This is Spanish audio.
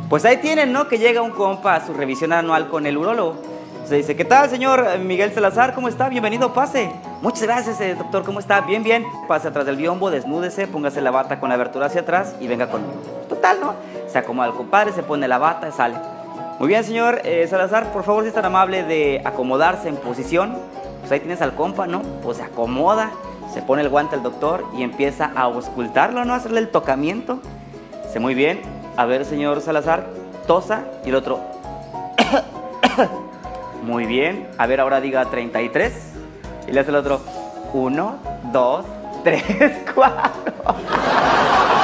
Pues ahí tienen, ¿no? Que llega un compa a su revisión anual con el urólogo. Se dice, ¿qué tal, señor Miguel Salazar? ¿Cómo está? Bienvenido, pase. Muchas gracias, doctor, ¿cómo está? Bien, bien. Pase atrás del biombo, desnúdese, póngase la bata con la abertura hacia atrás y venga conmigo. Total, ¿no? Se acomoda el compadre, se pone la bata y sale. Muy bien, señor Salazar, por favor, si es tan amable de acomodarse en posición. Pues ahí tienes al compa, ¿no? Pues se acomoda, se pone el guante al doctor y empieza a auscultarlo, ¿no? A hacerle el tocamiento. Dice, muy bien. A ver, señor Salazar, tosa. Y el otro... Muy bien. A ver, ahora diga 33. Y le hace el otro... 1, 2, 3, 4.